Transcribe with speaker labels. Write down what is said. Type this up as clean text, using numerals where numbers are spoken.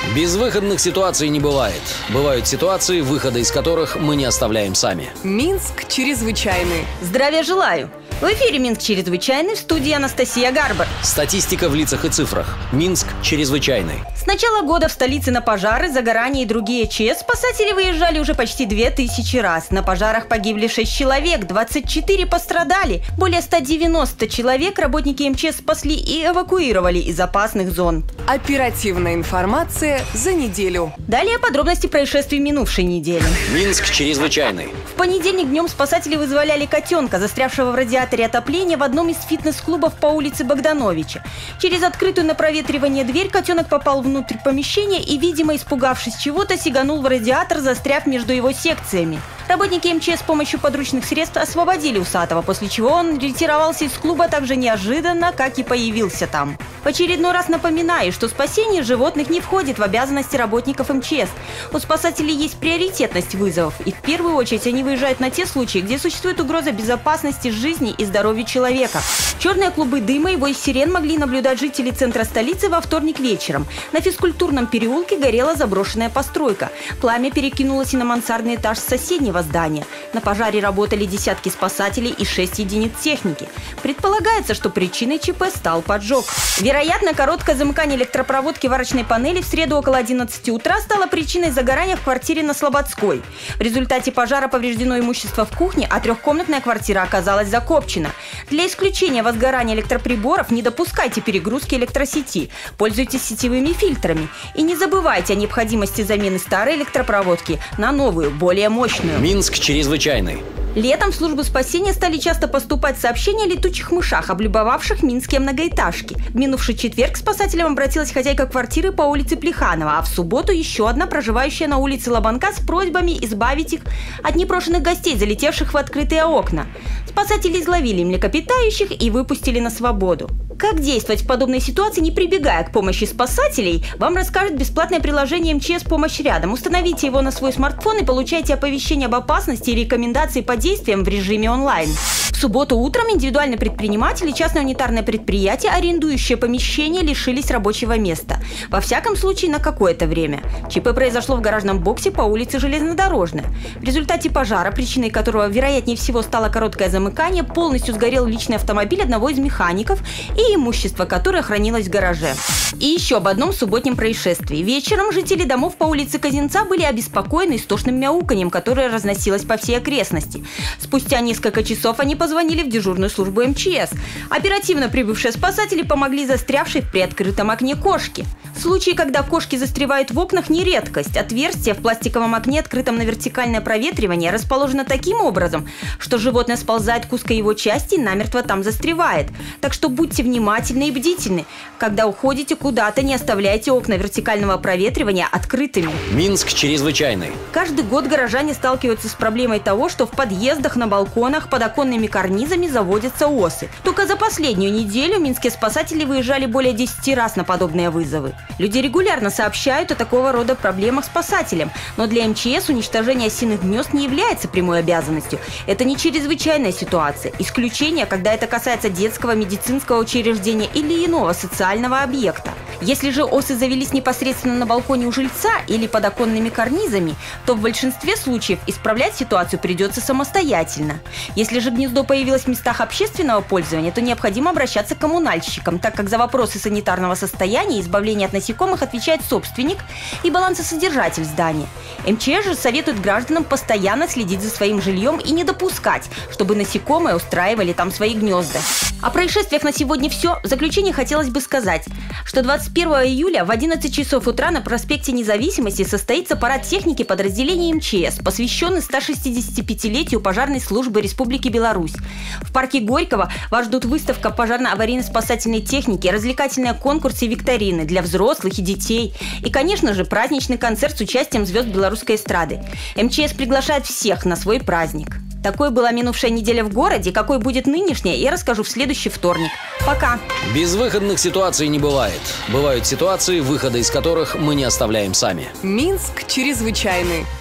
Speaker 1: Безвыходных ситуаций не бывает. Бывают ситуации, выхода из которых мы не оставляем сами.
Speaker 2: Минск чрезвычайный.
Speaker 3: Здравия желаю! В эфире «Минск чрезвычайный», в студии Анастасия Гарбар.
Speaker 1: Статистика в лицах и цифрах. Минск чрезвычайный.
Speaker 3: С начала года в столице на пожары, загорания и другие ЧС спасатели выезжали уже почти 2000 раз. На пожарах погибли 6 человек, 24 пострадали. Более 190 человек работники МЧС спасли и эвакуировали из опасных зон.
Speaker 2: Оперативная информация за неделю.
Speaker 3: Далее подробности происшествий минувшей недели.
Speaker 1: Минск чрезвычайный.
Speaker 3: В понедельник днем спасатели вызволяли котенка, застрявшего в радиаторе отопления в одном из фитнес-клубов по улице Богдановича. Через открытую на проветривание дверь котенок попал внутрь помещения и, видимо, испугавшись чего-то, сиганул в радиатор, застряв между его секциями. Работники МЧС с помощью подручных средств освободили усатого, после чего он ретировался из клуба так же неожиданно, как и появился там. В очередной раз напоминаю, что спасение животных не входит в обязанности работников МЧС. У спасателей есть приоритетность вызовов, и в первую очередь они выезжают на те случаи, где существует угроза безопасности жизни и здоровью человека. Черные клубы дыма и вой сирен могли наблюдать жители центра столицы во вторник вечером. На физкультурном переулке горела заброшенная постройка. Пламя перекинулось и на мансардный этаж соседнего здания. На пожаре работали десятки спасателей и 6 единиц техники. Предполагается, что причиной ЧП стал поджог. Вероятно, короткое замыкание электропроводки варочной панели в среду около 11 утра стало причиной загорания в квартире на Слободской. В результате пожара повреждено имущество в кухне, а трехкомнатная квартира оказалась закопчена. Для исключения возгорания электроприборов не допускайте перегрузки электросети, пользуйтесь сетевыми фильтрами и не забывайте о необходимости замены старой электропроводки на новую, более мощную.
Speaker 1: Минск чрезвычайный.
Speaker 3: Летом в службу спасения стали часто поступать сообщения о летучих мышах, облюбовавших минские многоэтажки. В минувший четверг к спасателям обратилась хозяйка квартиры по улице Плеханова, а в субботу еще одна, проживающая на улице Лобанка, с просьбами избавить их от непрошенных гостей, залетевших в открытые окна. Спасатели изловили млекопитающих и выпустили на свободу. Как действовать в подобной ситуации, не прибегая к помощи спасателей, вам расскажет бесплатное приложение МЧС «Помощь рядом». Установите его на свой смартфон и получайте оповещения об опасности и рекомендации по действиям в режиме онлайн. В субботу утром индивидуальный предприниматель и частное унитарное предприятие, арендующее помещение, лишились рабочего места. Во всяком случае, на какое-то время. ЧП произошло в гаражном боксе по улице Железнодорожная. В результате пожара, причиной которого, вероятнее всего, стало короткое замыкание, полностью сгорел личный автомобиль одного из механиков и имущество, которое хранилось в гараже. И еще об одном субботнем происшествии. Вечером жители домов по улице Казинца были обеспокоены истошным мяуканьем, которое разносилось по всей окрестности. Спустя несколько часов они позвонили в дежурную службу МЧС. Оперативно прибывшие спасатели помогли застрявшей в приоткрытом окне кошке. Случаи, когда кошки застревают в окнах, не редкость. Отверстие в пластиковом окне, открытом на вертикальное проветривание, расположено таким образом, что животное сползает к узкой его части и намертво там застревает. Так что будьте внимательны и бдительны. Когда уходите куда-то, не оставляйте окна вертикального проветривания открытыми.
Speaker 1: Минск чрезвычайный.
Speaker 3: Каждый год горожане сталкиваются с проблемой того, что в подъездах, на балконах, под оконными карнизами заводятся осы. Только за последнюю неделю минские спасатели выезжали более 10 раз на подобные вызовы. Люди регулярно сообщают о такого рода проблемах спасателям, но для МЧС уничтожение осиных гнезд не является прямой обязанностью. Это не чрезвычайная ситуация. Исключение, когда это касается детского, медицинского учреждения или иного социального объекта. Если же осы завелись непосредственно на балконе у жильца или под оконными карнизами, то в большинстве случаев исправлять ситуацию придется самостоятельно. Если же гнездо появилось в местах общественного пользования, то необходимо обращаться к коммунальщикам, так как за вопросы санитарного состояния и избавления от насекомых отвечает собственник и балансосодержатель здания. МЧС же советует гражданам постоянно следить за своим жильем и не допускать, чтобы насекомые устраивали там свои гнезда. О происшествиях на сегодня все. В заключение хотелось бы сказать, что 21 июля в 11 часов утра на проспекте Независимости состоится парад техники подразделений МЧС, посвященный 165-летию пожарной службы Республики Беларусь. В парке Горького вас ждут выставка пожарно-аварийно-спасательной техники, развлекательные конкурсы и викторины для взрослых и детей. И, конечно же, праздничный концерт с участием звезд белорусской эстрады. МЧС приглашает всех на свой праздник. Такой была минувшая неделя в городе, какой будет нынешняя, я расскажу в следующий вторник. Пока!
Speaker 1: Безвыходных ситуаций не бывает. Бывают ситуации, выхода из которых мы не оставляем сами.
Speaker 2: Минск чрезвычайный.